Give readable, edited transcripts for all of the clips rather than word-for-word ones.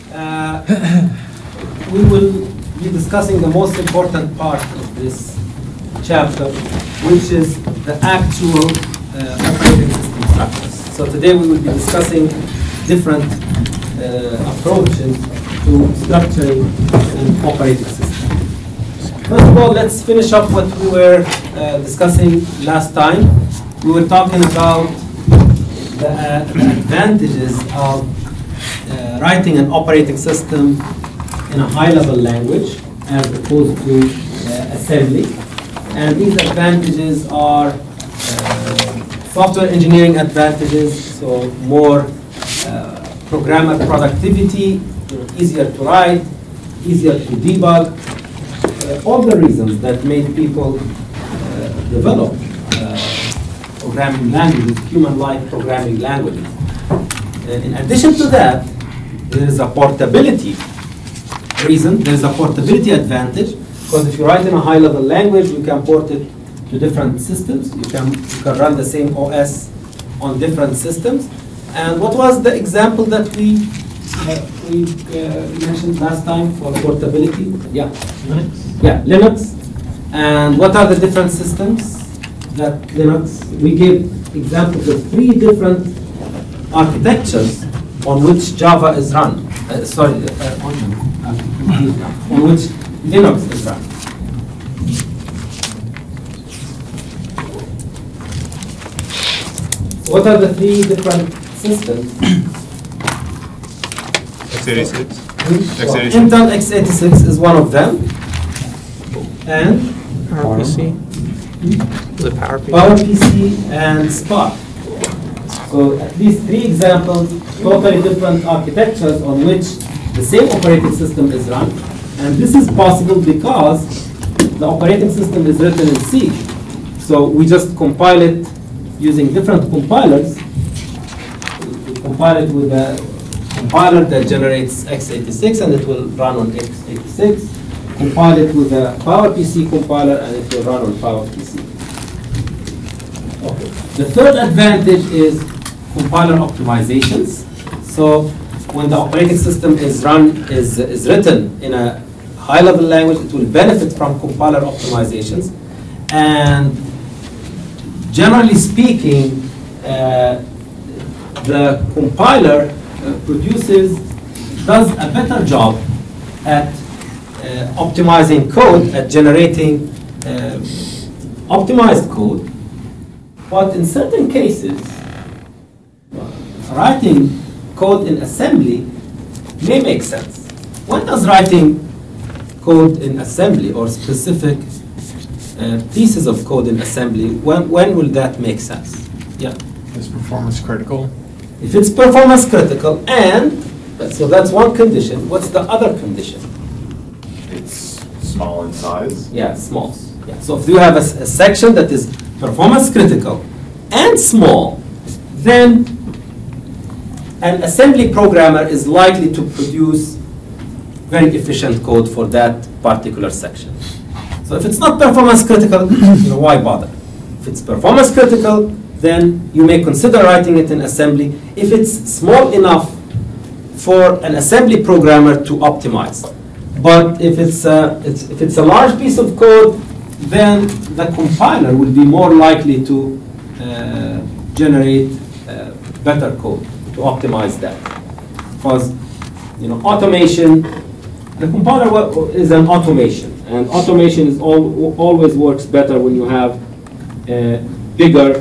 we will be discussing the most important part of this chapter, which is the actual operating system structures. So today we will be discussing different approaches to structuring an operating system. First of all, let's finish up what we were discussing last time. We were talking about the advantages of writing an operating system in a high-level language as opposed to assembly. And these advantages are software engineering advantages, so more programmer productivity, easier to write, easier to debug, all the reasons that made people develop programming languages, human-like programming languages. In addition to that, there is a portability reason, there is a portability advantage, because if you write in a high-level language, you can port it to different systems. You can run the same OS on different systems. And what was the example that we mentioned last time for portability? Yeah. Linux. Yeah, Linux. And what are the different systems that Linux? We gave examples of 3 different architectures on which Java is run. On which Linux is run. What are the 3 different systems? x86. x86. Intel x86 is one of them. And PowerPC. The PowerPC. PowerPC and Spark. So at least 3 examples, totally different architectures on which the same operating system is run. And this is possible because the operating system is written in C. So we just compile it using different compilers. We compile it with a compiler that generates x86 and it will run on x86. Compile it with a PowerPC compiler and it will run on PowerPC. Okay. The third advantage is compiler optimizations. So when the operating system is written in a high-level language, it will benefit from compiler optimizations. And generally speaking, the compiler does a better job at optimizing code, at generating optimized code. But in certain cases, writing code in assembly may make sense. When does writing code in assembly or specific pieces of code in assembly, when will that make sense? Yeah. Is performance critical? If it's performance critical, and so that's one condition. What's the other condition? It's small in size. Yeah, small. Yeah. So if you have a section that is performance critical and small, then an assembly programmer is likely to produce very efficient code for that particular section. So if it's not performance critical, why bother? If it's performance critical, then you may consider writing it in assembly if it's small enough for an assembly programmer to optimize. But if it's a large piece of code, then the compiler will be more likely to generate better code to optimize that. Because automation, the compiler is an automation, and automation is always works better when you have bigger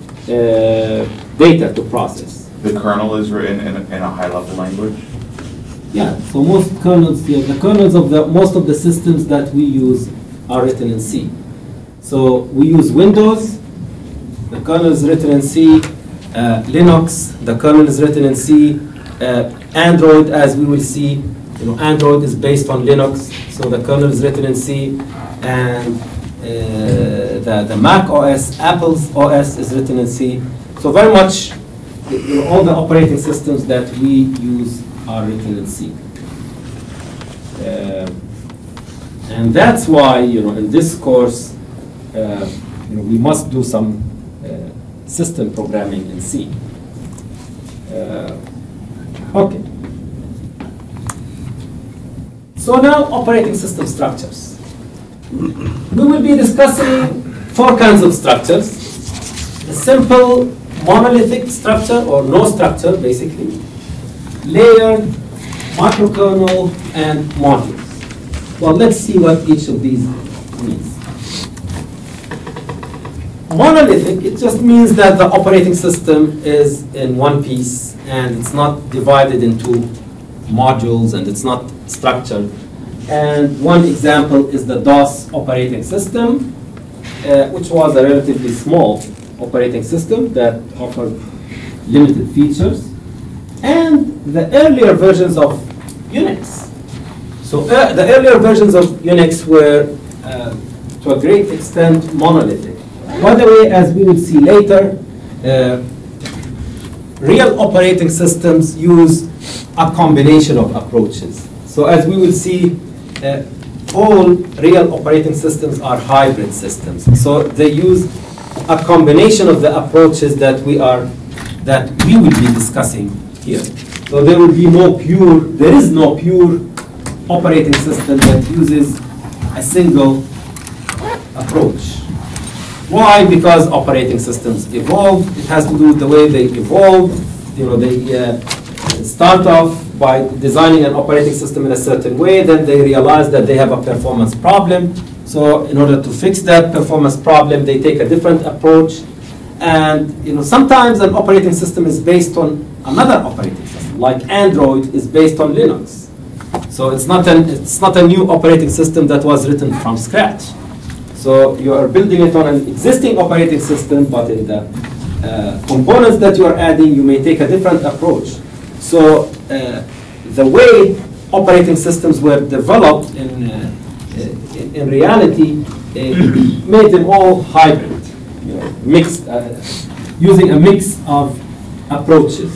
data to process. The kernel is written in a high-level language? Yeah, so most kernels, the kernels of most of the systems that we use are written in C. So we use Windows, the kernel is written in C. Linux, the kernel is written in C. Android, as we will see, Android is based on Linux, so the kernel is written in C. And the Mac OS, Apple's OS is written in C. So very much, all the operating systems that we use are written in C. And that's why, in this course, we must do some system programming in C. Okay. So now operating system structures. We will be discussing 4 kinds of structures. A simple monolithic structure, or no structure basically, layered, microkernel, and modules. Well, let's see what each of these means. Monolithic, it just means that the operating system is in one piece and it's not divided into modules and it's not structured. And one example is the DOS operating system, which was a relatively small operating system that offered limited features. And the earlier versions of Unix. So the earlier versions of Unix were, to a great extent, monolithic. By the way, as we will see later, real operating systems use a combination of approaches. So as we will see, all real operating systems are hybrid systems. So they use a combination of the approaches that we will be discussing here. So there is no pure operating system that uses a single approach. Why? Because operating systems evolve. It has to do with the way they evolve. They start off by designing an operating system in a certain way, then they realize that they have a performance problem. So in order to fix that performance problem, they take a different approach. And sometimes an operating system is based on another operating system, like Android is based on Linux. So it's not a new operating system that was written from scratch. So you are building it on an existing operating system, but in the components that you are adding, you may take a different approach. So the way operating systems were developed in reality made them all hybrid, mixed, using a mix of approaches.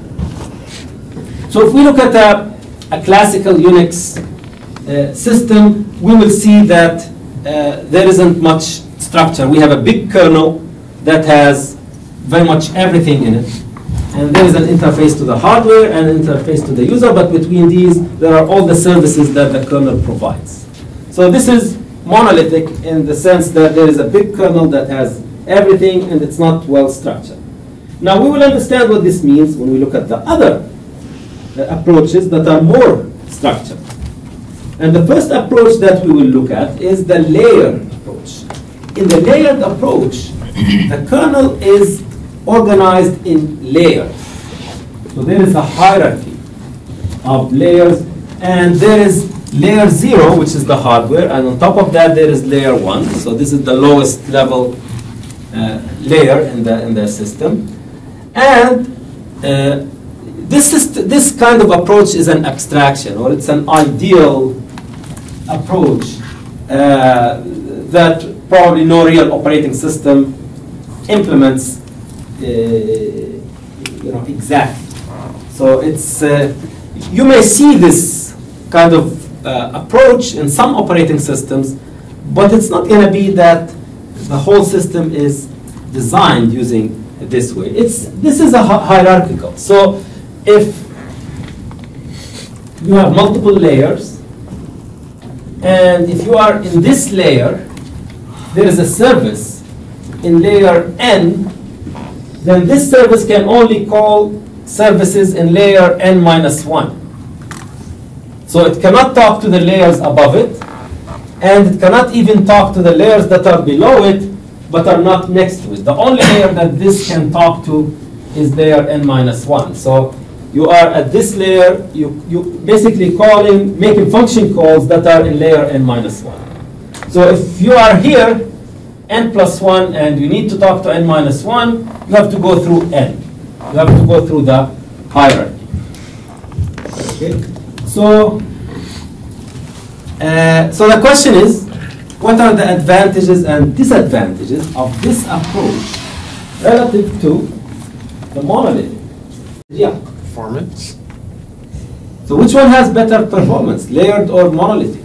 So if we look at a classical Unix system, we will see that there isn't much structure. We have a big kernel that has very much everything in it. And there is an interface to the hardware and an interface to the user, but between these, there are all the services that the kernel provides. So this is monolithic in the sense that there is a big kernel that has everything and it's not well structured. Now we will understand what this means when we look at the other approaches that are more structured. And the first approach that we will look at is the layered approach. In the layered approach, the kernel is organized in layers. So there is a hierarchy of layers, and there is layer 0, which is the hardware, and on top of that there is layer 1. So this is the lowest level layer in the system. And this kind of approach is an abstraction, or it's an ideal approach that probably no real operating system implements exactly. So it's you may see this kind of approach in some operating systems, but it's not going to be that the whole system is designed using this way. This is a hierarchical. So if you have multiple layers, and if you are in this layer, there is a service in layer n, then this service can only call services in layer n-1. So it cannot talk to the layers above it, and it cannot even talk to the layers that are below it, but are not next to it. The only layer that this can talk to is layer n-1. So you are at this layer, you basically making function calls that are in layer n-1. So if you are here, n+1, and you need to talk to n-1, you have to go through n. You have to go through the hierarchy. Okay? So the question is, what are the advantages and disadvantages of this approach relative to the monolith? Yeah. Performance. So which one has better performance, layered or monolithic?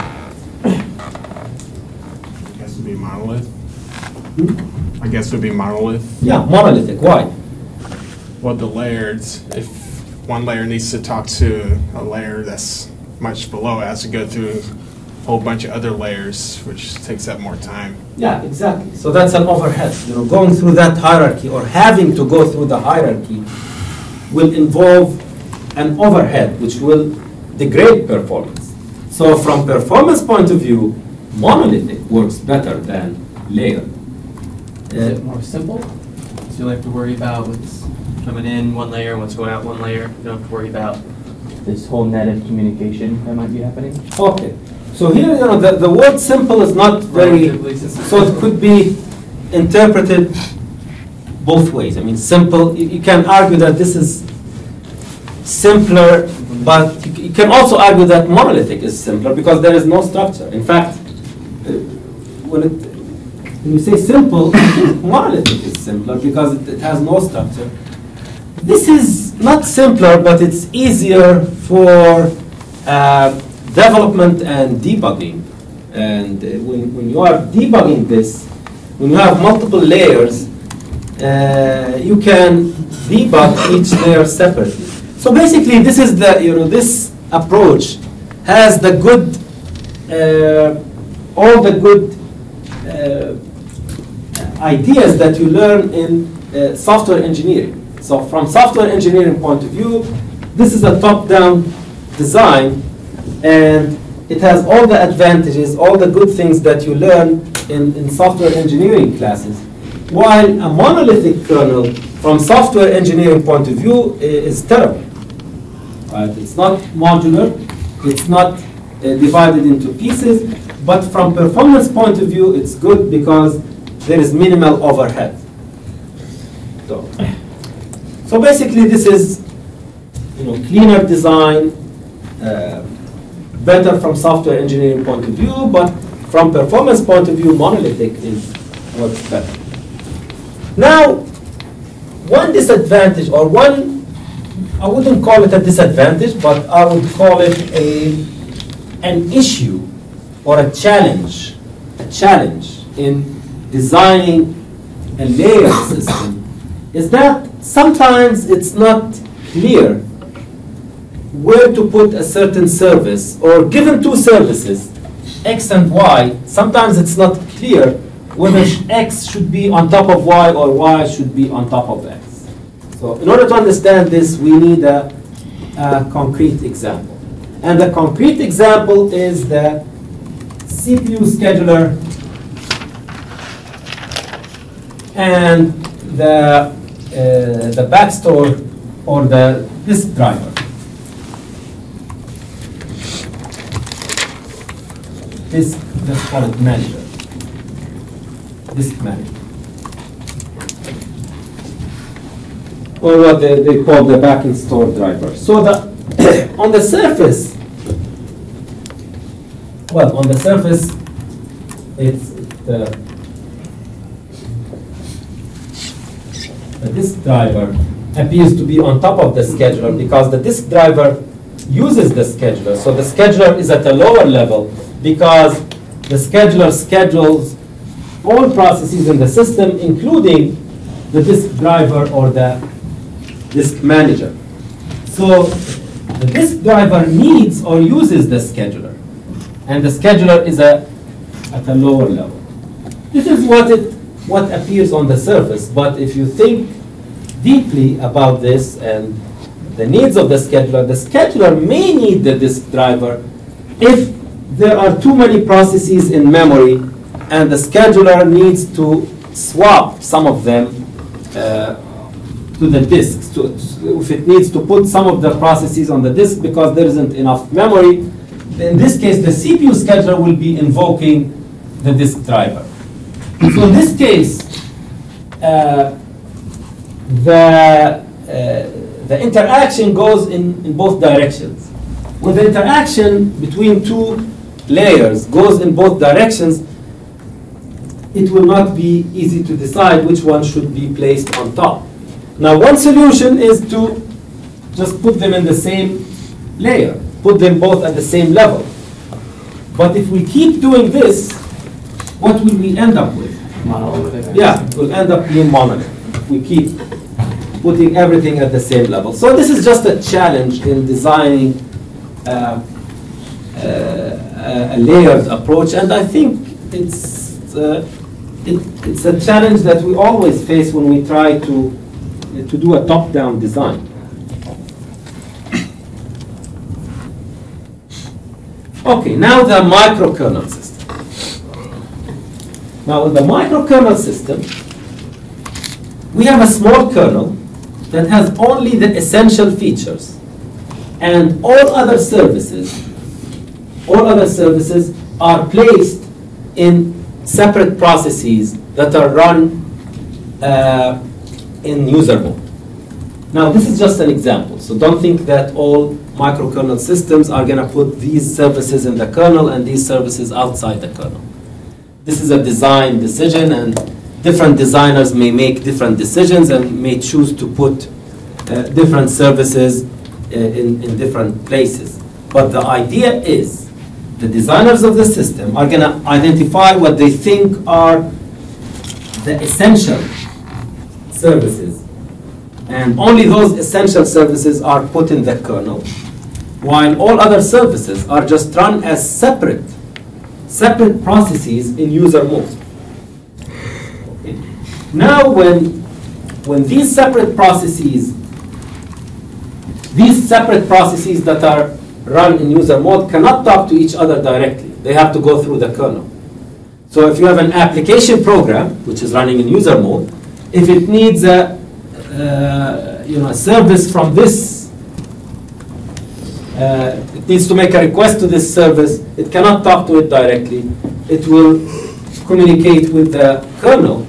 I guess it would be monolith. I guess it would be monolith. Yeah, monolithic. Why? Well, the layers, if one layer needs to talk to a layer that's much below. It has to go through a whole bunch of other layers, which takes up more time. Yeah, exactly. So that's an overhead. You know, going through that hierarchy or having to go through the hierarchy will involve an overhead, which will degrade performance. So from performance point of view, monolithic works better than layered. Is it more simple? So you don't have to worry about what's coming in one layer, what's going out one layer. You don't have to worry about this whole net of communication that might be happening. Okay. So here, you know, the word simple is not very, so it could be interpreted both ways. I mean, simple, you can argue that this is simpler, but you can also argue that monolithic is simpler because there is no structure. In fact, when you say simple, monolithic is simpler because it has no structure. This is not simpler, but it's easier for development and debugging. And when you are debugging this, when you have multiple layers, you can debug each layer separately. So basically, this is the, you know, this approach has the good, all the good ideas that you learn in software engineering. So from software engineering point of view, this is a top-down design, and it has all the advantages, all the good things that you learn in software engineering classes. While a monolithic kernel, from software engineering point of view, is terrible. Right? It's not modular, it's not divided into pieces, but from performance point of view, it's good because there is minimal overhead. So basically, this is, you know, cleaner design, better from software engineering point of view, but from performance point of view, monolithic is what's better. Now, one disadvantage, or one, I wouldn't call it a disadvantage, but I would call it an issue or a challenge in designing a layered system, is that sometimes it's not clear where to put a certain service, or given two services, X and Y, sometimes it's not clear whether X should be on top of Y or Y should be on top of X. So in order to understand this, we need a concrete example. And the concrete example is the CPU scheduler and the backstore or the disk driver. Disk, let's call it manager. Disk manager. Or what they call the back and store driver. So the on the surface, well, on the surface, it's the disk driver appears to be on top of the scheduler because the disk driver uses the scheduler. So the scheduler is at a lower level because the scheduler schedules all processes in the system, including the disk driver or the disk manager. So the disk driver needs or uses the scheduler, and the scheduler is at a lower level. This is what appears on the surface, but if you think deeply about this and the needs of the scheduler may need the disk driver if there are too many processes in memory and the scheduler needs to swap some of them to the disks. If it needs to put some of the processes on the disk because there isn't enough memory, in this case the CPU scheduler will be invoking the disk driver. So in this case, the interaction goes in both directions. When the interaction between two layers goes in both directions, it will not be easy to decide which one should be placed on top. Now, one solution is to just put them in the same layer, put them both at the same level. But if we keep doing this, what will we end up with? Monolithic. Yeah, it will end up being monolithic. We keep putting everything at the same level. So this is just a challenge in designing a layered approach, and I think it's a challenge that we always face when we try to do a top-down design. Okay, now the microkernel system. Now in the microkernel system, we have a small kernel that has only the essential features, and all other services are placed in separate processes that are run in user mode. Now this is just an example, so don't think that all microkernel systems are going to put these services in the kernel and these services outside the kernel. This is a design decision, and different designers may make different decisions and may choose to put different services in different places. But the idea is the designers of the system are going to identify what they think are the essential services, and only those essential services are put in the kernel, while all other services are just run as separate processes in user mode. Okay. Now when these separate processes that are run in user mode cannot talk to each other directly, they have to go through the kernel. So if you have an application program which is running in user mode, if it needs a service from this, it needs to make a request to this service, it cannot talk to it directly. It will communicate with the kernel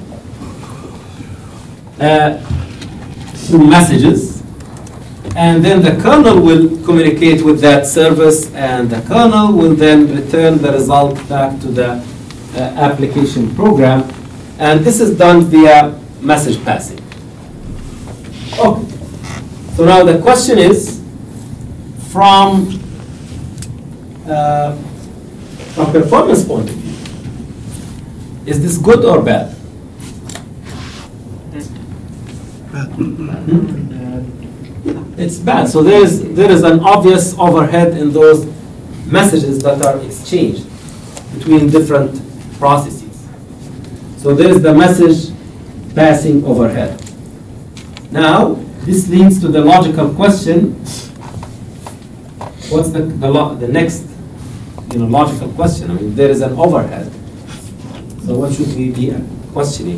through messages, and then the kernel will communicate with that service, and the kernel will then return the result back to the application program, and this is done via message passing. Okay. So now the question is, from performance point of view, is this good or bad? It's bad. So there is an obvious overhead in those messages that are exchanged between different processes. So there is the message passing overhead. Now this leads to the logical question: what's the next logical question? I mean, there is an overhead. So what should we be questioning?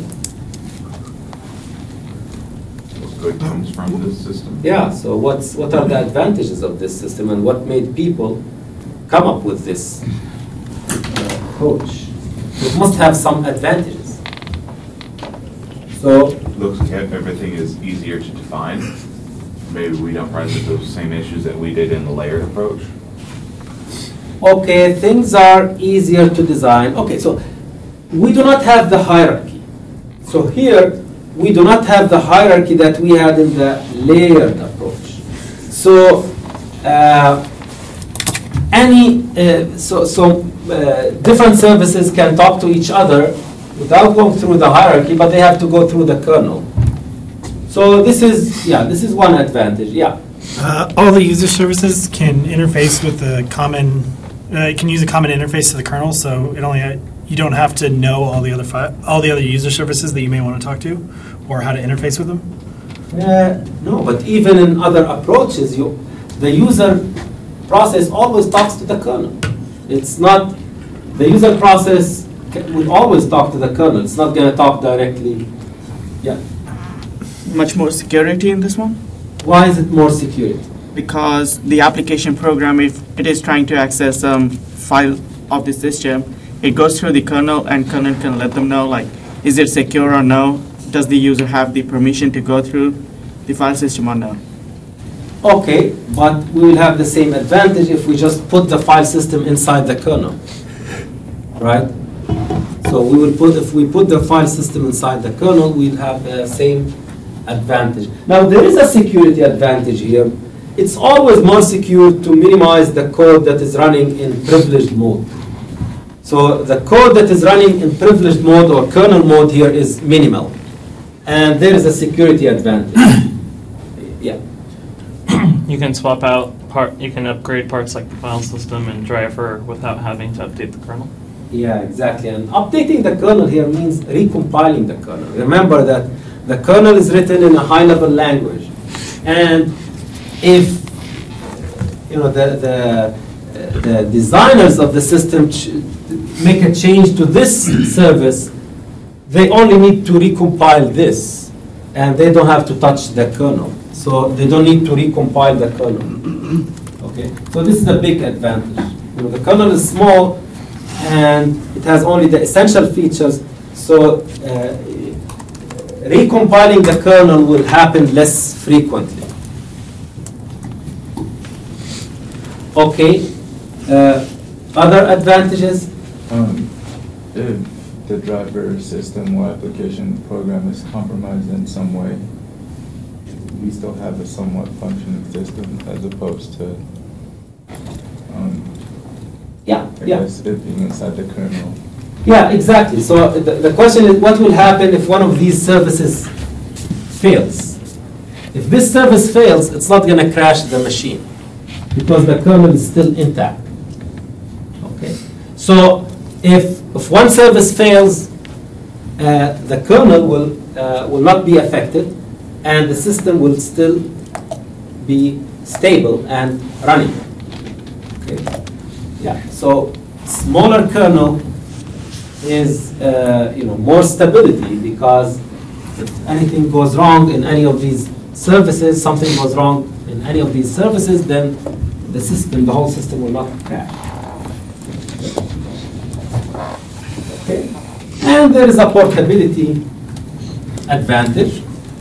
Good comes from this system. Yeah, so what are the advantages of this system, and what made people come up with this approach? It must have some advantages. So Looks like everything is easier to define. Maybe we don't run into those same issues that we did in the layered approach. okay, things are easier to design. Okay, so we do not have the hierarchy. So here we do not have the hierarchy that we had in the layered approach. So different services can talk to each other without going through the hierarchy, but they have to go through the kernel. So this is one advantage. Yeah. All the user services can interface with the common. Can use a common interface to the kernel, so you don't have to know all the other user services that you may want to talk to, or how to interface with them. No, but even in other approaches, the user process always talks to the kernel. It's not the user process will always talk to the kernel. It's not going to talk directly. Yeah. Much more security in this one? Why is it more security? Because the application program, if it is trying to access some file of the system, it goes through the kernel, and kernel can let them know, like, is it secure or no? Does the user have the permission to go through the file system or no? Okay, but we will have the same advantage if we just put the file system inside the kernel, right? So if we put the file system inside the kernel, we'll have the same advantage. Now there is a security advantage here. It's always more secure to minimize the code that is running in privileged mode. So the code that is running in privileged mode or kernel mode here is minimal, and there is a security advantage. Yeah. You can swap out you can upgrade parts like the file system and driver without having to update the kernel. Yeah, exactly. And updating the kernel here means recompiling the kernel. Remember that the kernel is written in a high-level language, and if the designers of the system make a change to this service, they only need to recompile this, and they don't have to touch the kernel. So they don't need to recompile the kernel. Okay, so this is a big advantage. The kernel is small, and it has only the essential features. So recompiling the kernel will happen less frequently. Okay, other advantages? If the driver system or application program is compromised in some way, we still have a somewhat functioning system as opposed to I guess it being inside the kernel. Yeah, exactly. So the question is, what will happen if one of these services fails? If this service fails, it's not going to crash the machine because the kernel is still intact. Okay. So if one service fails, the kernel will not be affected, and the system will still be stable and running. Okay. Yeah. So smaller kernel is more stability, because if anything goes wrong in any of these services, something goes wrong in any of these services, then the whole system will not crash. Okay. And there is a portability advantage.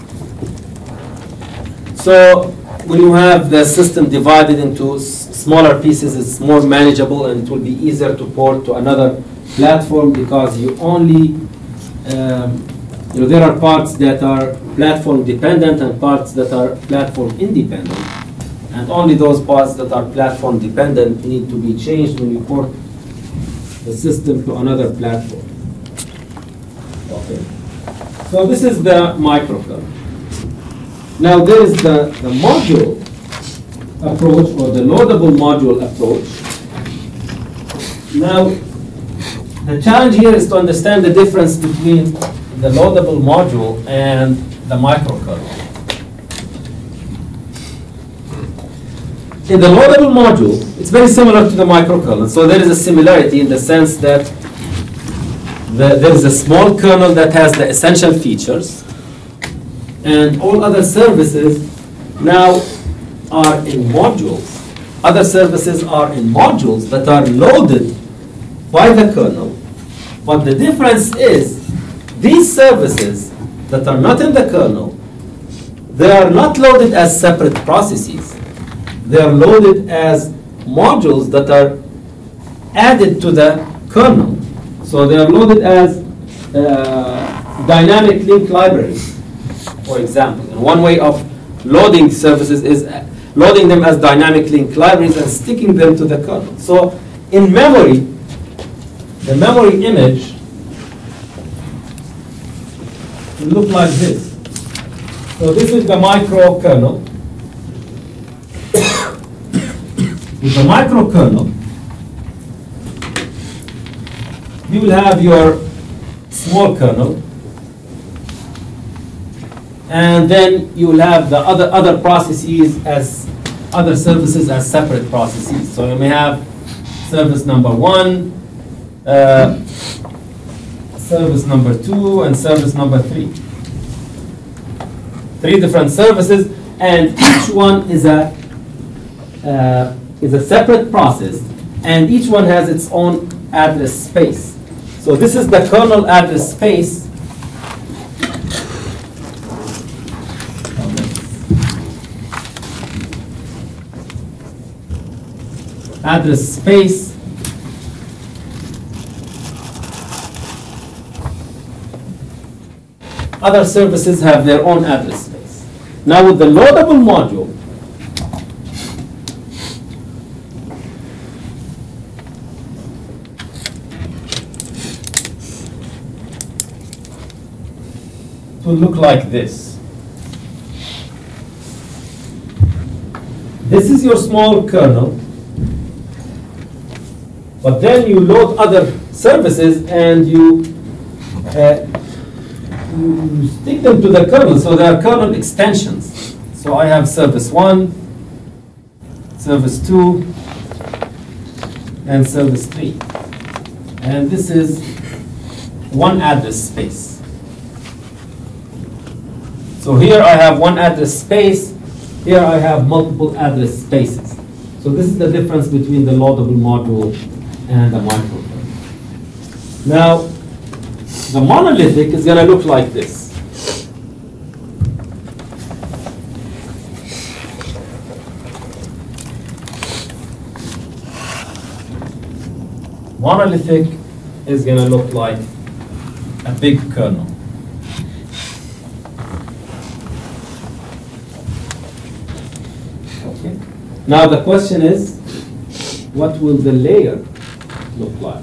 So when you have the system divided into smaller pieces, it's more manageable, and it will be easier to port to another platform, because you only, there are parts that are platform dependent and parts that are platform independent. And only those parts that are platform dependent need to be changed when you port the system to another platform. Okay. So this is the microkernel. Now there is the module approach, or the loadable module approach. Now the challenge here is to understand the difference between the loadable module and the microkernel. In the loadable module, it's very similar to the microkernel. So there is a similarity in the sense that there is a small kernel that has the essential features, and all other services now are in modules. Other services are in modules that are loaded by the kernel. But the difference is, these services that are not in the kernel, they are not loaded as separate processes. They are loaded as modules that are added to the kernel. So they are loaded as dynamic link libraries, for example. And one way of loading services is loading them as dynamic link libraries and sticking them to the kernel. So in memory, the memory image will look like this. So this is the microkernel. With the microkernel, you will have your small kernel, and then you will have the other processes as other services as separate processes. So you may have service number 1, service number 2, and service number 3. 3 different services, and each one is a separate process, and each one has its own address space. So this is the kernel address space. Address space. Other services have their own address space. Now with the loadable module, it will look like this. This is your small kernel, but then you load other services and you stick them to the kernel, so they are kernel extensions. So I have service 1, service 2, and service 3. And this is one address space. So here I have one address space, here I have multiple address spaces. So this is the difference between the loadable module and the microkernel. Now, the monolithic is going to look like this. Monolithic is going to look like a big kernel. Okay. Now the question is, what will the layer look like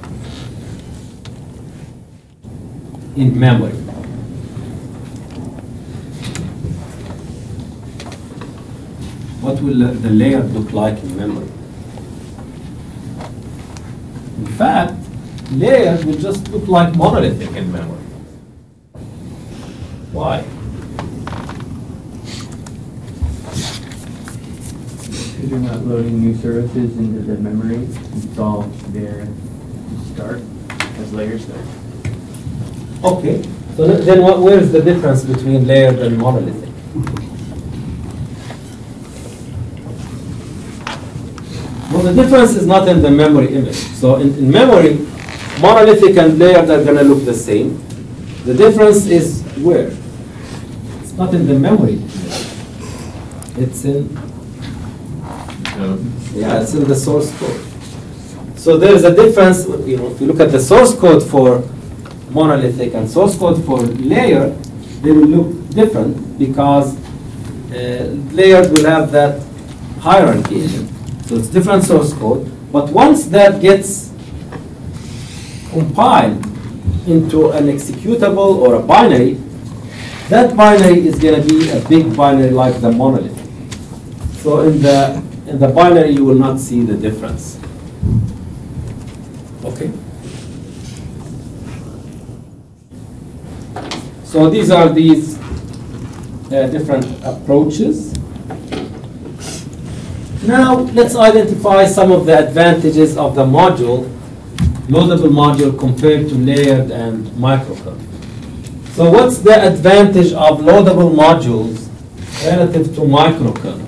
in memory? What will the layer look like in memory? In fact, layers will just look like monolithic in memory. Why? Because you're not loading new services into the memory. It's all there to start as layers there. Okay, so then where is the difference between layered and monolithic? Well, the difference is not in the memory image. So in memory, monolithic and layered are going to look the same. The difference is where? It's not in the memory image. It's in, it's in the source code. So there's a difference. You know, if you look at the source code for monolithic and source code for layered, they will look different because layered will have that hierarchy in it. So it's different source code, but once that gets compiled into an executable or a binary, that binary is going to be a big binary like the monolith. So in the binary you will not see the difference. Okay. So these are these different approaches. Now let's identify some of the advantages of the module, loadable module compared to layered and microkernel. So what's the advantage of loadable modules relative to microkernel?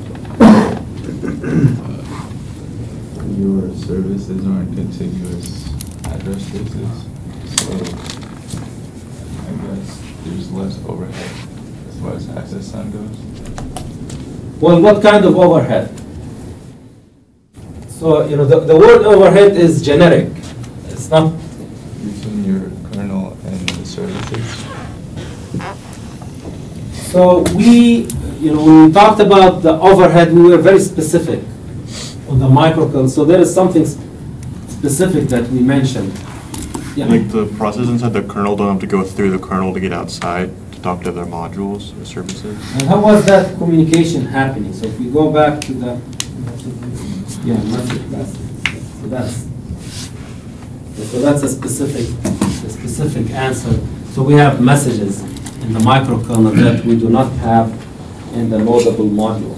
Your services aren't contiguous address spaces, so I guess there's less overhead as far as access time goes. Well, what kind of overhead? So, you know, the word overhead is generic. It's not Between your kernel and the services. So when we talked about the overhead, we were very specific on the microkernel. So there is something specific that we mentioned. Yeah. Like the process inside the kernel don't have to go through the kernel to get outside to talk to their modules or services. And how was that communication happening? So if we go back to the message pass. So that's a specific answer. So we have messages in the microkernel that we do not have in the loadable module.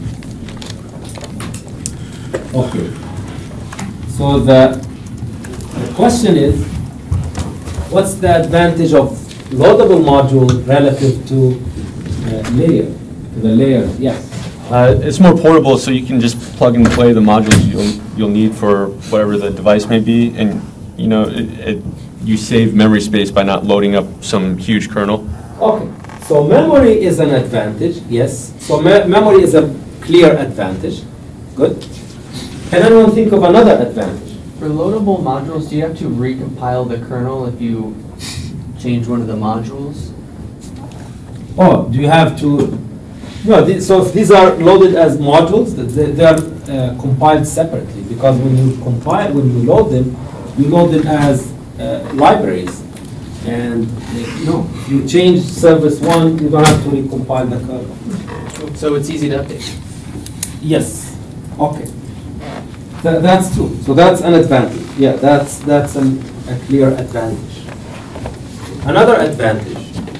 Okay. So the question is, what's the advantage of loadable module relative to the layer? Yes. It's more portable, so you can just plug and play the modules you'll need for whatever the device may be, and you know you save memory space by not loading up some huge kernel. Okay, so memory is an advantage, yes. So memory is a clear advantage. Good. Can anyone think of another advantage? For loadable modules, do you have to recompile the kernel if you change one of the modules? Oh, do you have to? No, so if these are loaded as modules, they are compiled separately, because when you load them as libraries. And if you change service 1, you don't have to recompile the kernel. So it's easy to update. Yes. Okay. That's true. So that's an advantage. Yeah, that's a clear advantage. Another advantage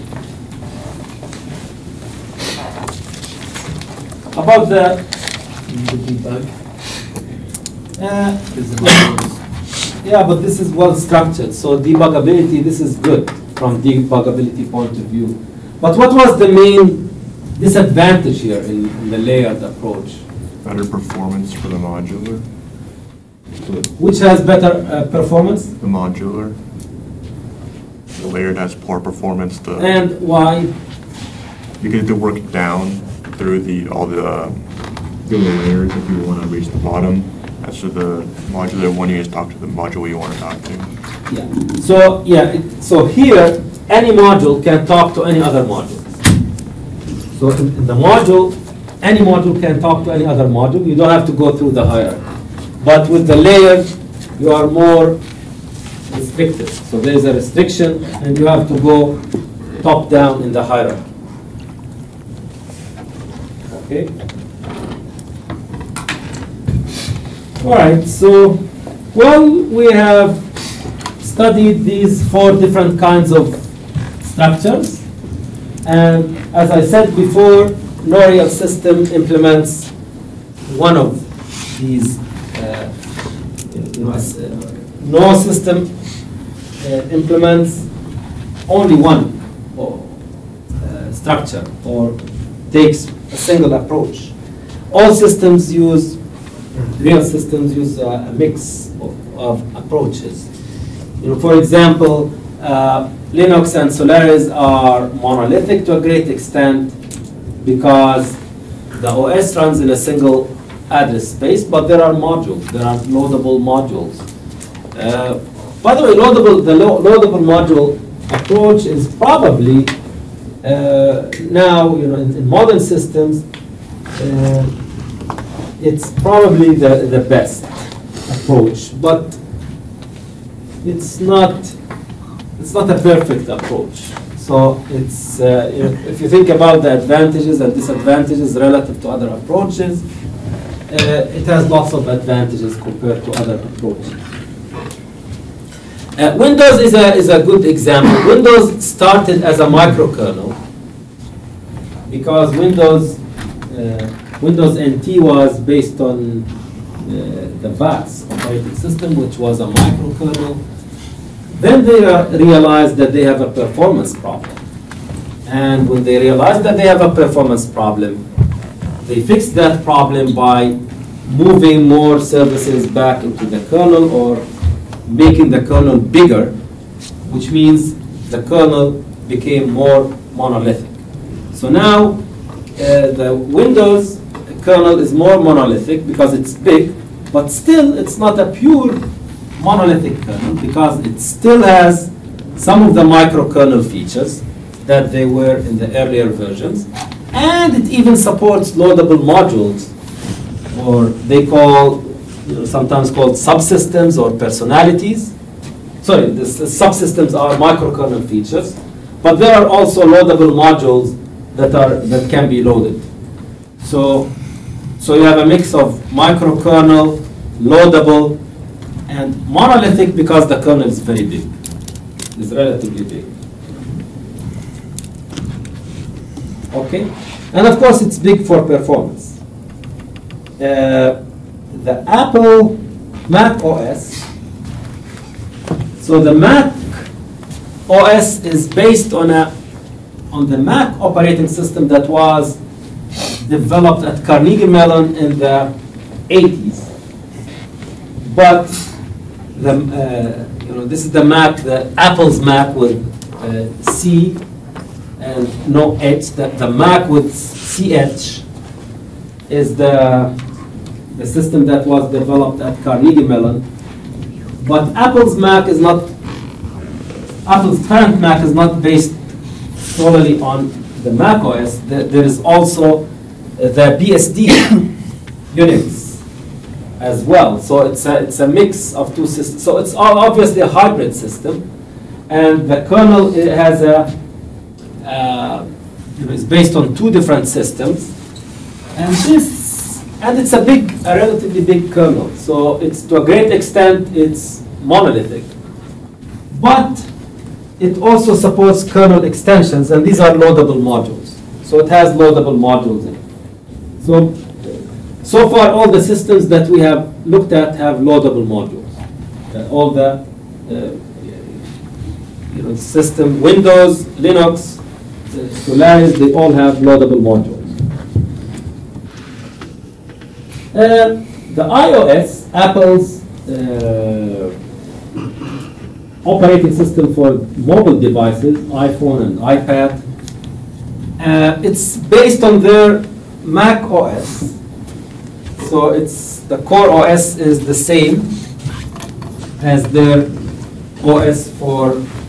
about the debug. Yeah, but this is well structured. So debuggability, this is good from debuggability point of view. But what was the main disadvantage here in the layered approach? Better performance for the modular. Which has better performance? The modular. The layered has poor performance. And why? You get to work down through all the layers if you want to reach the bottom. As to the modular one, you just talk to the module you want to talk to. Yeah. So here, any module can talk to any other module. So in the module, any module can talk to any other module. You don't have to go through the hierarchy. But with the layer, you are more restricted. So there is a restriction, and you have to go top down in the hierarchy. Okay. All right. So, well, we have studied these 4 different kinds of structures, and as I said before, no real system implements one of these. No system implements only one structure or takes a single approach. All systems use, real systems use a mix of approaches. For example, Linux and Solaris are monolithic to a great extent because the OS runs in a single address space, but there are modules, there are loadable modules. By the way, the loadable module approach is probably now, in modern systems, it's probably the best approach, but it's not a perfect approach. So it's if you think about the advantages and disadvantages relative to other approaches, it has lots of advantages compared to other approaches. Windows is a good example. Windows started as a microkernel because Windows NT was based on the VAX operating system, which was a microkernel. Then they realized that they have a performance problem. And when they realized that they have a performance problem, they fixed that problem by moving more services back into the kernel or making the kernel bigger, which means the kernel became more monolithic. So now the Windows kernel is more monolithic because it's big, but still it's not a pure monolithic kernel because it still has some of the microkernel features that they were in the earlier versions, and it even supports loadable modules, or they call, sometimes called subsystems or personalities. Sorry, the subsystems are microkernel features, but there are also loadable modules that can be loaded. So you have a mix of microkernel, loadable, and monolithic because the kernel is very big. It's relatively big. Okay, and of course it's big for performance. The Apple Mac OS. So the Mac OS is based on the Mac operating system that was developed at Carnegie Mellon in the 80s. But this is the Mac, the Apple's Mac with C and no H. The Mac with CH is the system that was developed at Carnegie Mellon. But Apple's current Mac is not based solely on the Mac OS. There is also the BSD Unix as well. So it's a mix of two systems. So it's obviously a hybrid system, and the kernel has is based on two different systems. And this And it's a relatively big kernel. So it's, to a great extent, it's monolithic. But it also supports kernel extensions, and these are loadable modules. So it has loadable modules in it. So far, all the systems that we have looked at have loadable modules. All the system, Windows, Linux, Solaris, they all have loadable modules. The iOS, Apple's operating system for mobile devices, iPhone and iPad, it's based on their Mac OS. So the core OS is the same as their OS for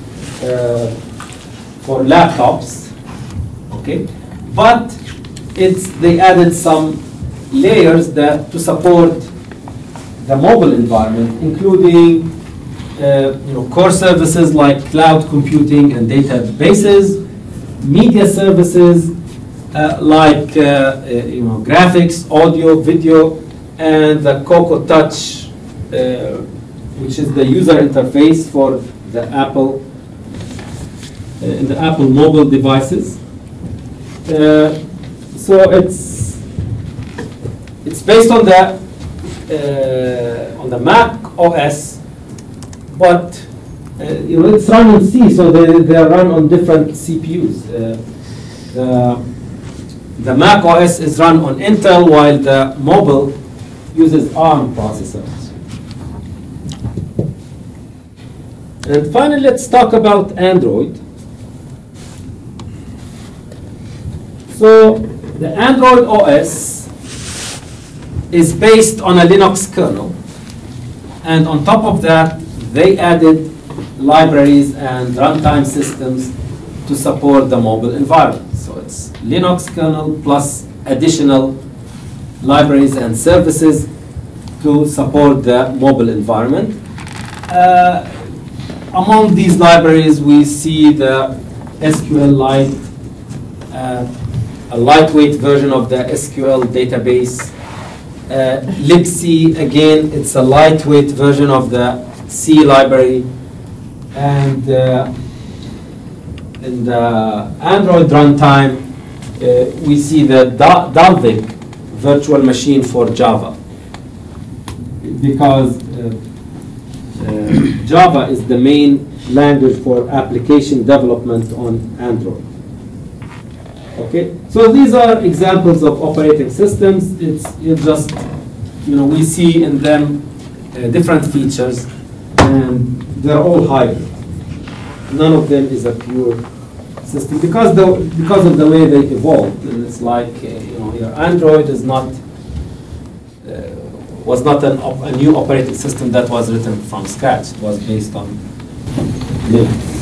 laptops, okay? But they added some layers to support the mobile environment, including core services like cloud computing and databases, media services like graphics, audio, video, and the Cocoa Touch, which is the user interface for the Apple mobile devices. So it's based on the Mac OS, but it's run on C, so they are run on different CPUs. The Mac OS is run on Intel, while the mobile uses ARM processors. And finally, let's talk about Android. So the Android OS is based on a Linux kernel, and on top of that, they added libraries and runtime systems to support the mobile environment. So it's Linux kernel plus additional libraries and services to support the mobile environment. Among these libraries, we see the SQLite, a lightweight version of the SQL database. libc, again, it's a lightweight version of the C library. And in the Android runtime, we see the Galvin virtual machine for Java, because Java is the main language for application development on Android. Okay, so these are examples of operating systems. It's just, we see in them different features, and they're all hybrid. None of them is a pure system because of the way they evolved. And it's like your Android is not was not a new operating system that was written from scratch. It was based on Linux.